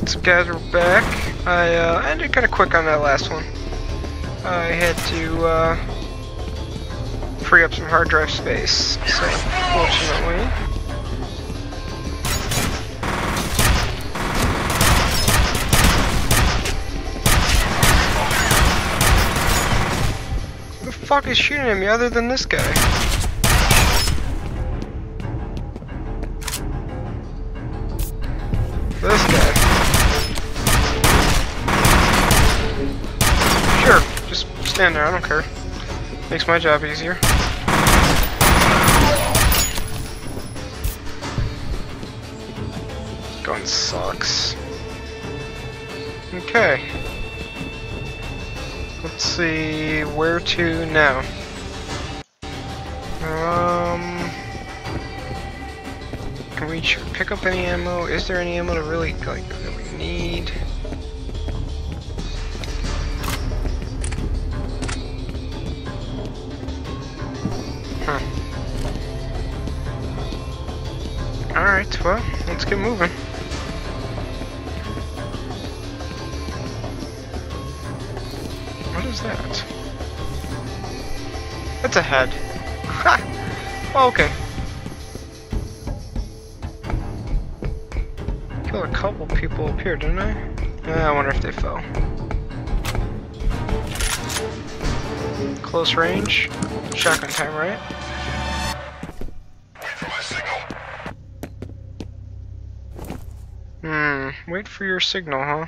What's up, guys? We're back. I ended kind of quick on that last one. I had to free up some hard drive space, so fortunately. Who the fuck is shooting at me other than this guy? This guy. Sure, just stand there, I don't care. Makes my job easier. Gun sucks. Okay. Let's see where to now. Can we pick up any ammo? Is there any ammo to really that we need? Huh. Alright, well, let's get moving. What is that? That's a head. Ha! Oh, okay. Killed a couple people up here, didn't I? I wonder if they fell. Close range. Shotgun time, right? Wait for my signal. Wait for your signal, huh?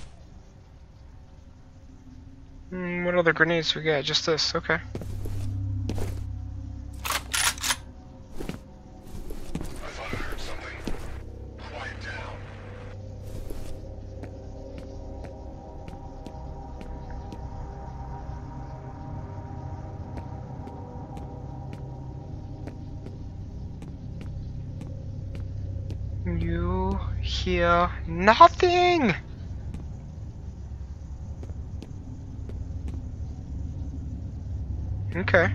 What other grenades we got? Just this, okay. I thought I heard something. Quiet down. You hear nothing! Okay.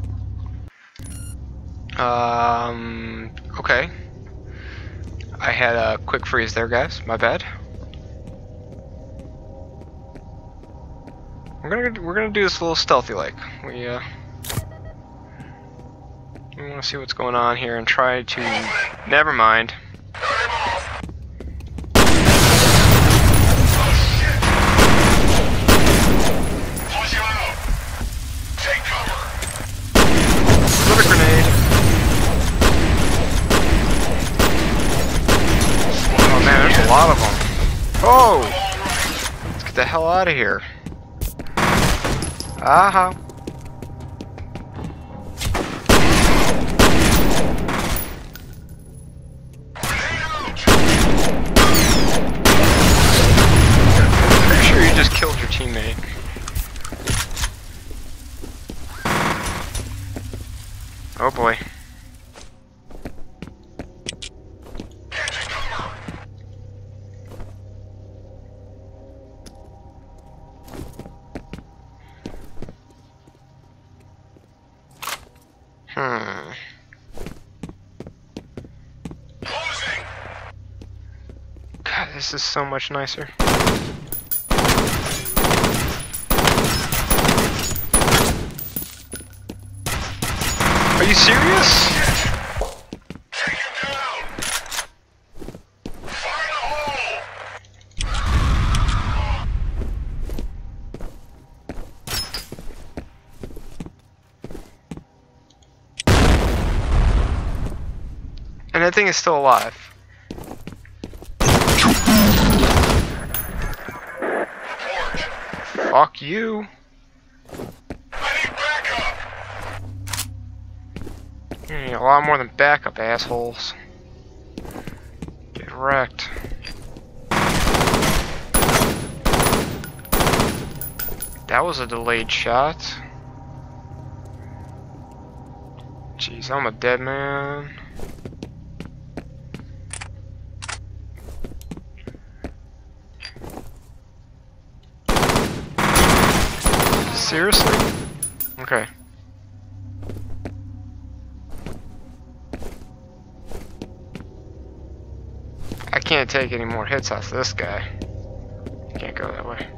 Okay. I had a quick freeze there, guys. My bad. We're gonna do this a little stealthy like. We want to see what's going on here and try to. Never mind. A lot of them. Oh! Let's get the hell out of here. Aha. Pretty sure you just killed your teammate. Oh boy. God, this is so much nicer. Are you serious? Take him down. Find a hole. And that thing is still alive. Fuck you. I need backup. You need a lot more than backup, assholes. Get wrecked. That was a delayed shot. Jeez, I'm a dead man. Seriously? Okay. I can't take any more hits off this guy. can't go that way.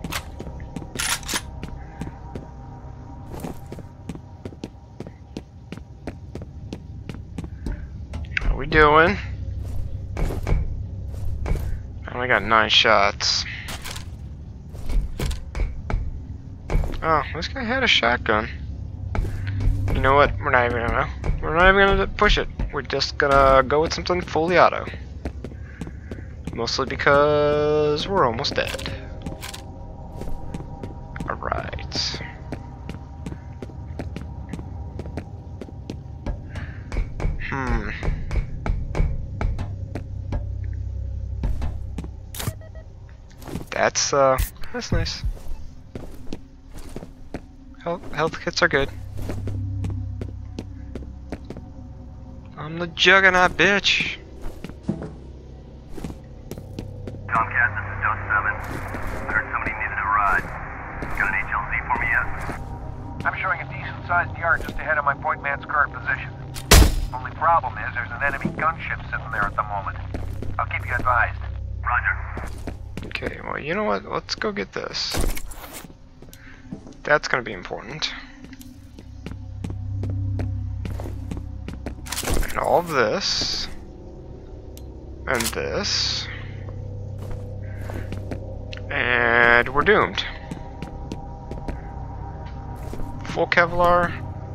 How we doing? I only got 9 shots. Oh, this guy had a shotgun. You know what? We're not even gonna push it. We're just gonna go with something fully auto. Mostly because we're almost dead. Alright. That's nice. Health kits are good. I'm the Juggernaut, bitch. Tomcat, this is Dose 7. I heard somebody needed a ride. Got an HLZ for me yet? I'm showing a decent-sized yard just ahead of my point man's current position. Only problem is there's an enemy gunship sitting there at the moment. I'll keep you advised. Roger. Okay, well, you know what? Let's go get this. That's gonna be important. And all of this. And this. And we're doomed. Full Kevlar.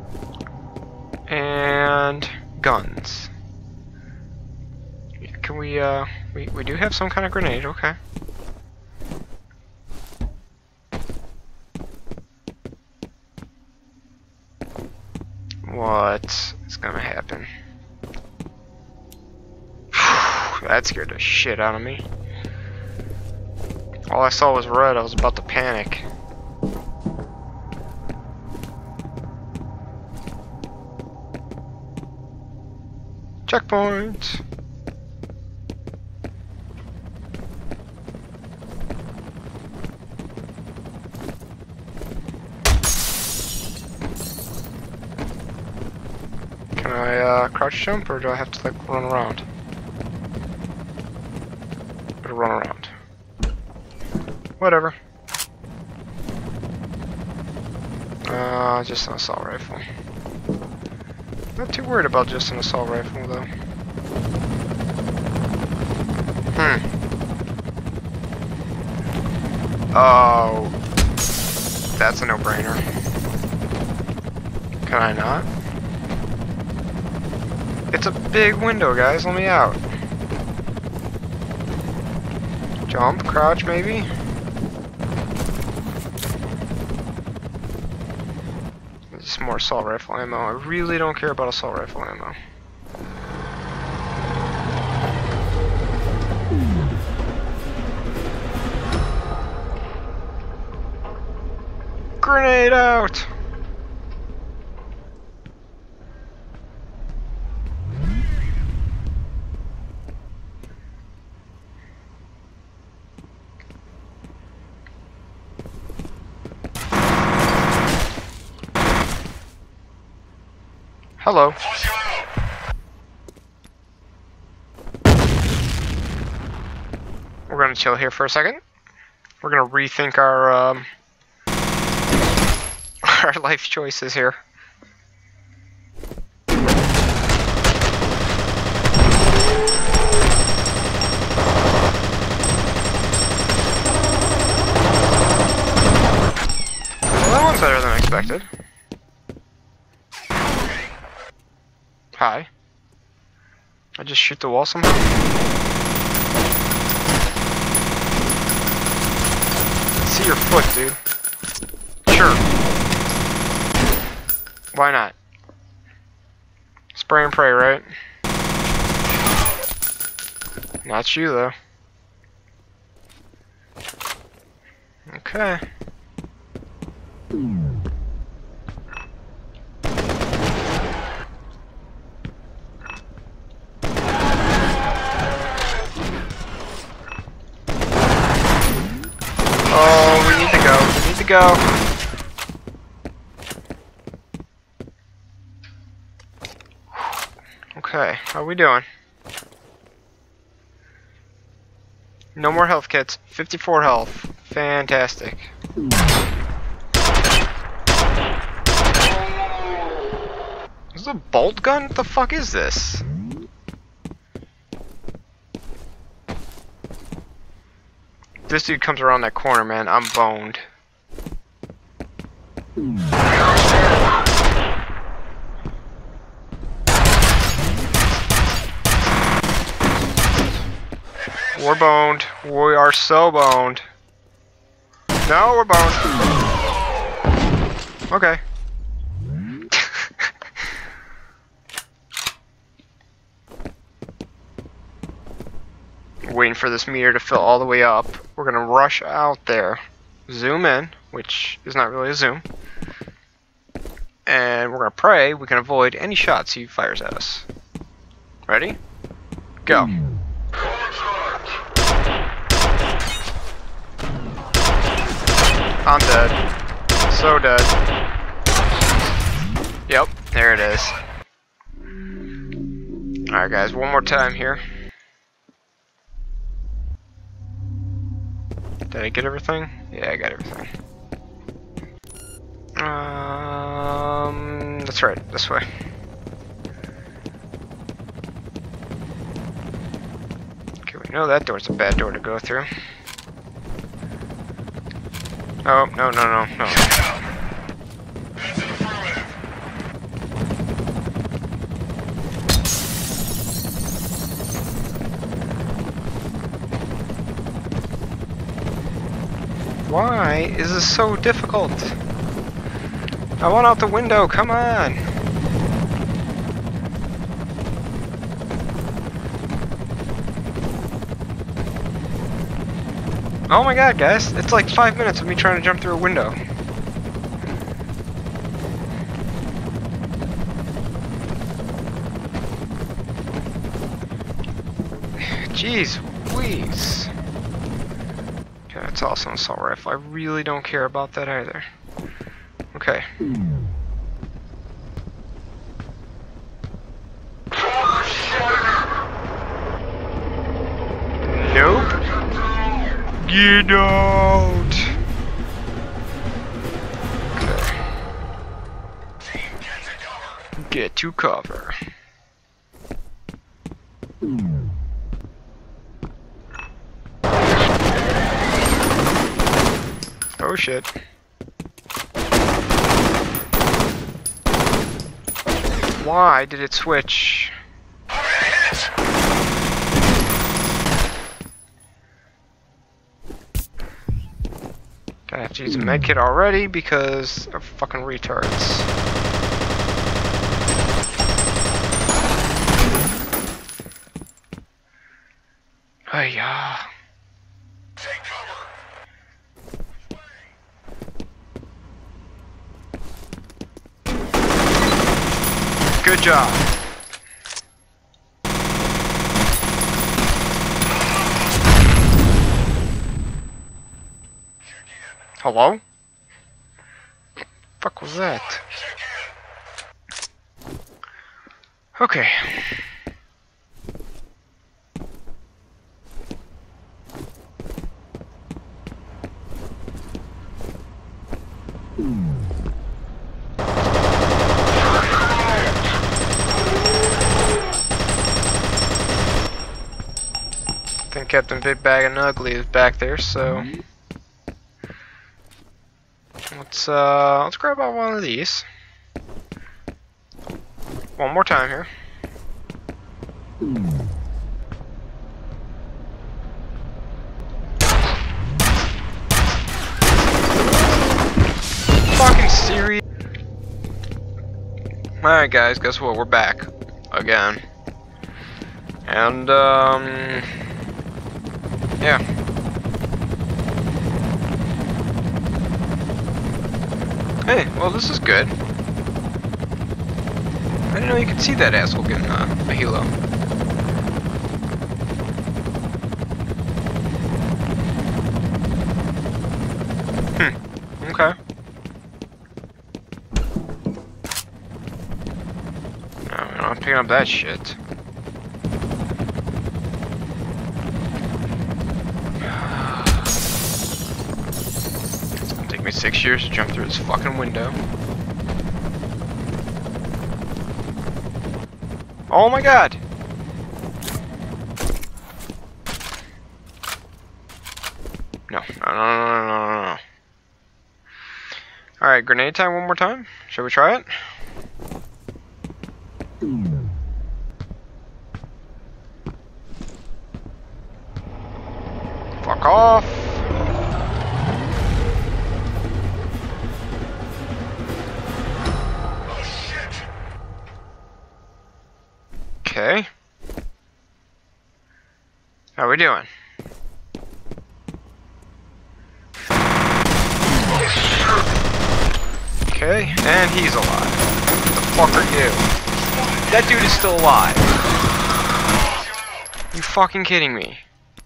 And guns. Can we do have some kind of grenade, okay. What is gonna happen? That scared the shit out of me. All I saw was red, I was about to panic. Checkpoint! Can I crouch jump, or do I have to like run around? Or run around. Whatever. Just an assault rifle. Not too worried about just an assault rifle though. Oh, that's a no-brainer. Can I not? It's a big window, guys. Let me out. Jump, crouch, maybe? Just more assault rifle ammo. I really don't care about assault rifle ammo. Grenade out! Hello. We're gonna chill here for a second. We're gonna rethink our our life choices here. Well, that one's better than expected. Hi. I just shoot the wall somehow? See your foot, dude. Sure. Why not? Spray and pray, right? Not you, though. Okay. Oh, we need to go. We need to go. Okay, how we doing? No more health kits. 54 health. Fantastic. This is a bolt gun? What the fuck is this? This dude comes around that corner, man. I'm boned. We're boned. We are so boned. No, we're boned. Okay. Waiting for this meter to fill all the way up. We're gonna rush out there. Zoom in, which is not really a zoom. And we're gonna pray we can avoid any shots he fires at us. Ready? Go. I'm dead. So dead. Yep, there it is. Alright guys, one more time here. Did I get everything? Yeah, I got everything. That's right, this way. Okay, we know that door's a bad door to go through. Oh, no. Why is this so difficult? I want out the window, come on! Oh my god, guys, it's like 5 minutes of me trying to jump through a window. Jeez Louise. Okay, that's also an assault rifle. I really don't care about that either. Okay. Nope. Get out! Okay. Get to cover. Oh shit. Why did it switch? I have to use a medkit already because of fucking retards. Hiya. Take cover. Good job. Hello? The fuck was that? Okay. I think Captain Big Bag and Ugly is back there, so let's grab out one of these. One more time here. Fucking serious. Alright guys, guess what? We're back. Again. And yeah. Hey, well this is good. I didn't know you could see that asshole getting a helo. Okay. No, I'm not picking up that shit. 6 years to jump through this fucking window. Oh my god! No. No. Alright, grenade time one more time. Shall we try it? Fuck off! Okay. How we doing? Okay, and he's alive. What the fuck are you? That dude is still alive. You fucking kidding me?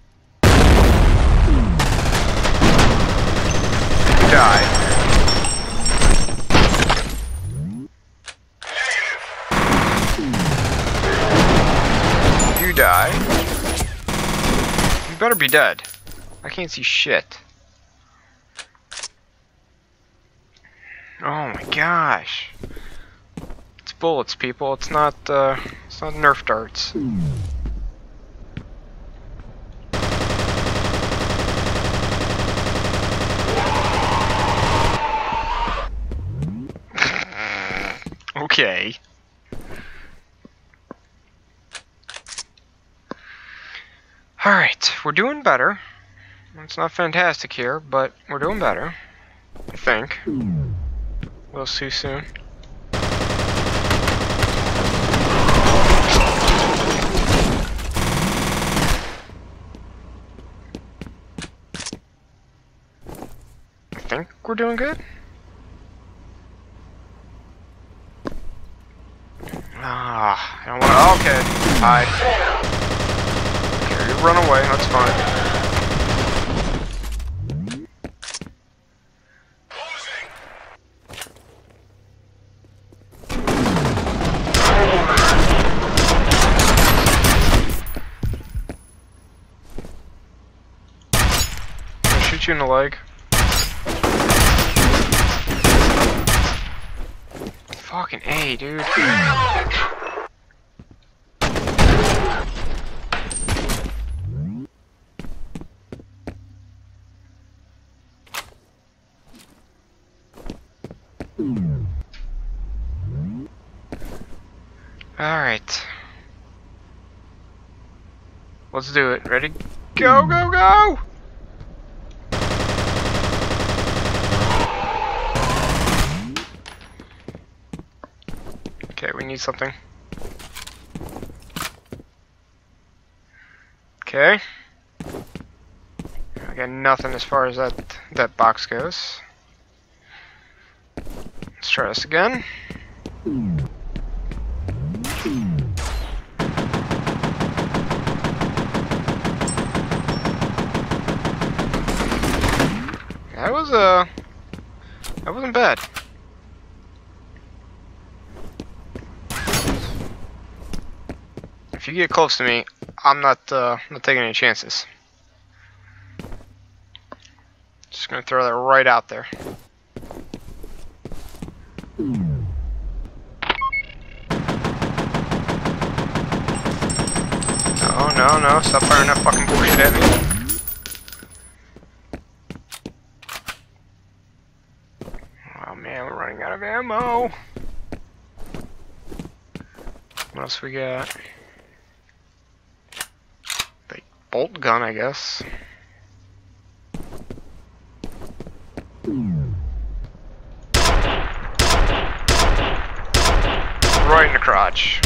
You die. You die. You better be dead. I can't see shit. Oh my gosh. It's bullets, people. It's not Nerf darts. Okay. Alright, we're doing better. It's not fantastic here, but we're doing better. I think. We'll see soon. I think we're doing good. Ah, I don't want to. Okay, hi. Okay, you run away. That's fine. I'll shoot you in the leg. Fucking A, dude. Alright. Let's do it. Ready? Go, go, go! Okay, we need something. Okay. I got nothing as far as that box goes. Let's try this again. That wasn't bad. If you get close to me, I'm not taking any chances. Just gonna throw that right out there. No, stop firing that fucking bullshit at me. Oh man, we're running out of ammo. What else we got? The bolt gun, I guess. Right in the crotch.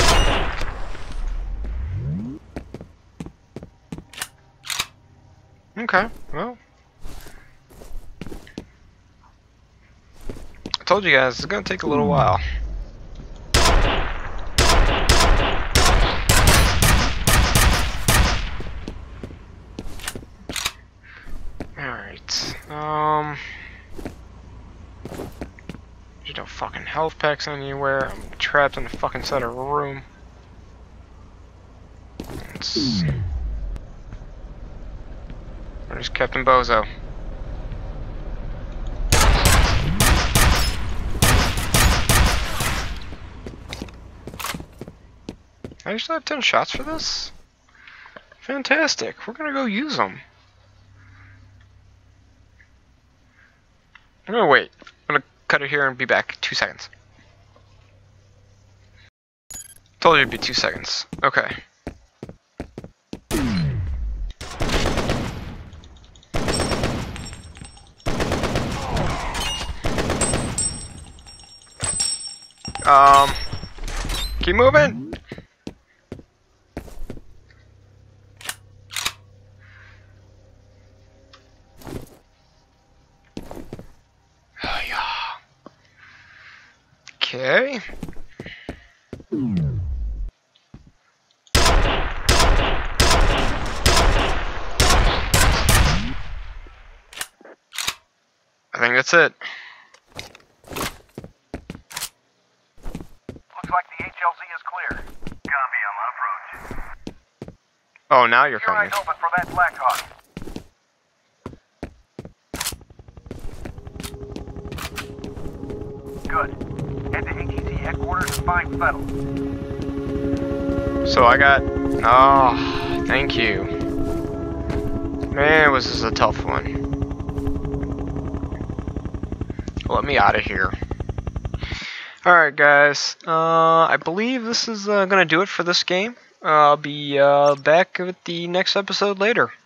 Okay, well. I told you guys, it's gonna take a little while. Alright, there's no fucking health packs anywhere. I'm trapped in the fucking side of a room. Where's Captain Bozo? I actually have 10 shots for this? Fantastic. We're gonna go use them. I'm gonna wait. I'm gonna cut it here and be back 2 seconds. Told you it'd be 2 seconds. Okay. Keep moving. Oh, yeah. Okay. I think that's it. Looks like the HLZ is clear. Copy, I'm on approach. Oh, now you're Keep your coming. eyes open for that Blackhawk. Good. Head to ATC headquarters and find Fettel. So I got... Oh, thank you. Man, was this a tough one. Let me out of here. Alright guys, I believe this is gonna do it for this game. I'll be back with the next episode later.